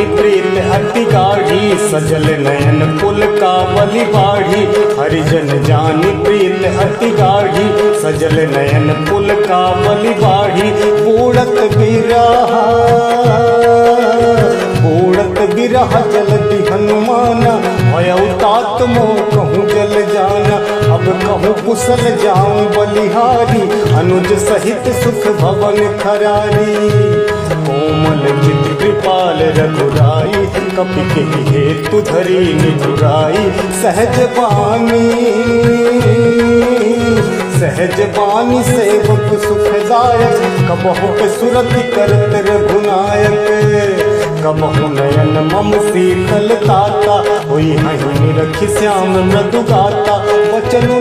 जानी प्रीत अति गाढ़ी, सजल नयन पुल का बलि बाढ़ी। हरिजन जानी प्रीत अति गाढ़ी, सजल नयन पुल का बलि बाढ़ी। बूढ़त बिरहा जलति हनुमाना, भयउ तात मोह कहूँ जल जाना। अब कहूँ कुशल जाऊं बलिहारी, अनुज सहित सुख भवन खरारी। कोमल चित कृपाल रघुराई, कपि के हेतु धरी निठुराई। सहज बानी सेवक सुखदायक, कबहु के सुरति करत रघुनायक। कबहु नयन मम शीतल ताता, होई हहीं निरखि श्याम मृदु गाता। वचनु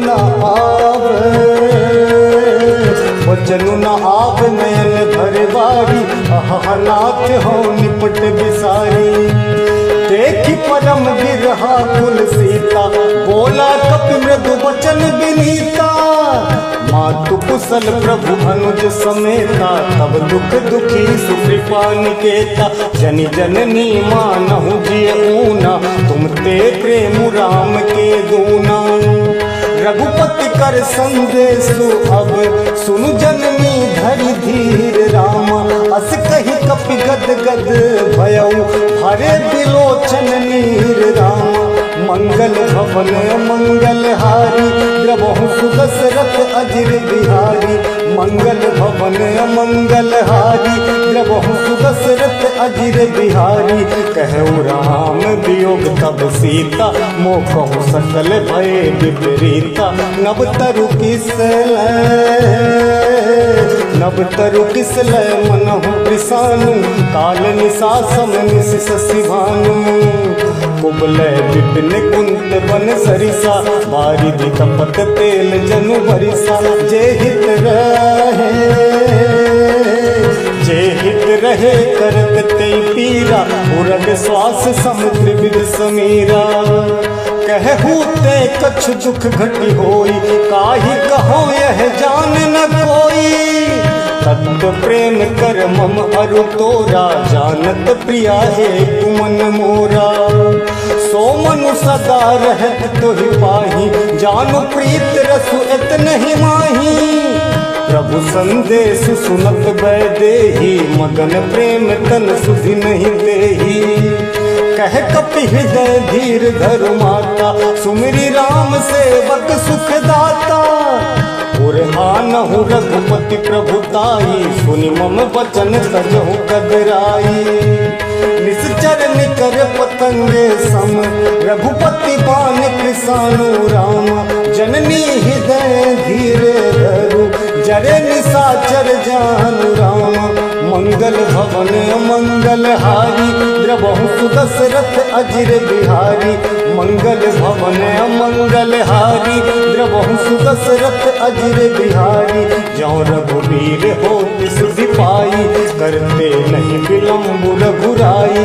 न आव नयन भर बारी, अहनाथ हो निपट बिसारी। देखी परम बिरहा कुल सीता, बोला कपि मृदु वचन विनीता। मातु कुशल प्रभु अनुज समेता, तब दुख दुखी सुकृपा निकेता। जनि जननी मानहु जिय ऊना, तुम ते प्रेम राम के दूना। रघुपति कर संदेशु अब सुनु जननी धरि धीर रामा। अस कही कपि गद गद भयउ, हरे बिलोचन नीर रामा। मंगल भवन मंगल हारी, द्रवहु सुदशरथ अजिर बिहारी। मंगल भवन मंगल हारी, द्रवहु सुदशरथ अजिर बिहारी। कहु राम वियोग तब सीता, मोह कहु सकल भय विपरीता। नव तरु किसलय मनहु कृसानु, काल निशा सम निश शशि भानु। कुबलय विपिन कुंत बन सरिसा, बारिधि कपट तेल जनु बरिसा। जे हित रहे करत ते पीरा, उरग श्वास समुद्र विद समीरा। कहू ते कछु दुख घटी होई, काहि कहो यह जान न कोई। तत्व प्रेम कर मम अरु तोरा, जानत प्रिया एक मन मोरा। सो मनु सदा रहत तोहि पाही, जानु प्रीत रसु इतनहि माही। प्रभु संदेश सुनत बैदेही, मगन प्रेम तन सुधि नहीं देही। कह कपि हृदय धीर धरु माता, सुमिरि राम सेवक सुख दाता। उरहानहु रघुपति प्रभुताई, सुनि मम वचन तजहु कदराई। निश्चर निकर पतंगे सम, रघुपति बान कृसानु राम। जननी हृदय धीरे धरु, जरे निशाचर जानु राम। मंगल भवन मंगल हारी, द्रवहु सुदशरथ अजिर बिहारी। मंगल भवन मंगल हारी, द्रवहु सुदशरथ अजिर बिहारी। जौं रघुवीर होत सुधि पाई, करते नहीं विलंब रघुराई।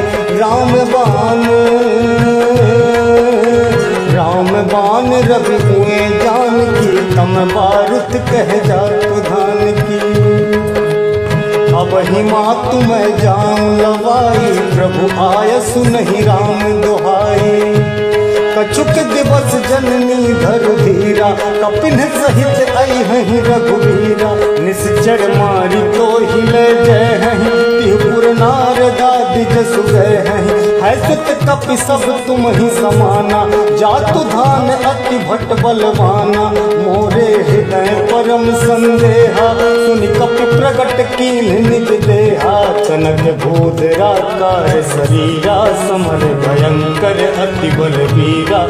राम बान रवि हुए जानकी, तम बारुत कह जात धान की। अब ही मातु मैं जान लवाई, प्रभु आयसु नहीं राम दुहाई। कछुक दिवस जननी धरु धीरा, कपिन सहित आई हहीं रघुवीरा। निश्चर मारी तो हिले जय हहीं, तिहुपुर नारदा दिज सुगय हहीं। है सुत कपि सब तुम ही समाना, जातु धान अति भट बलवाना। मोरे हृदय परम संदेहा, सुनि कपि प्रगट कीन निज देहा। कनक भूधराकार शरीरा, समर भयंकर अति बलवीरा।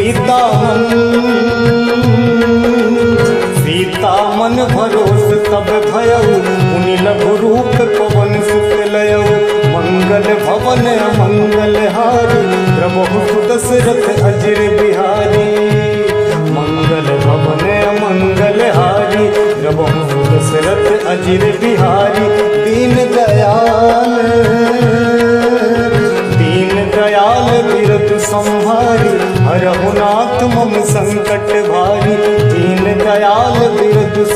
सीता मन भरोस तब भयउ, मुनि लघु रूप पवन सुत लयउ। मंगल भवन मंगल हारी, प्रभु सुदशरथ अजिर बिहारी। मंगल भवन मंगल हारी, प्रभु सुदशरथ अजिर बिहारी। दीन दयाल बिरतु संहारी, हरहु नाथ मम संकट भारी। दीन दयाल बिरतु